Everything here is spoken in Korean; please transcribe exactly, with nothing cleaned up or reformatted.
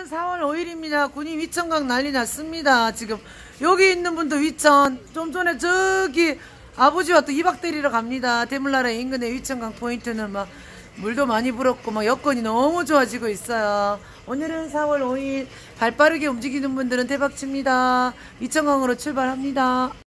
오늘은 사월 오일입니다. 군인 위천강 난리 났습니다. 지금 여기 있는 분도 위천, 좀 전에 저기 아버지와 또 이 박 때리러 갑니다. 대물나라 인근의 위천강 포인트는 막 물도 많이 불었고 막 여건이 너무 좋아지고 있어요. 오늘은 사월 오일, 발빠르게 움직이는 분들은 대박칩니다. 위천강으로 출발합니다.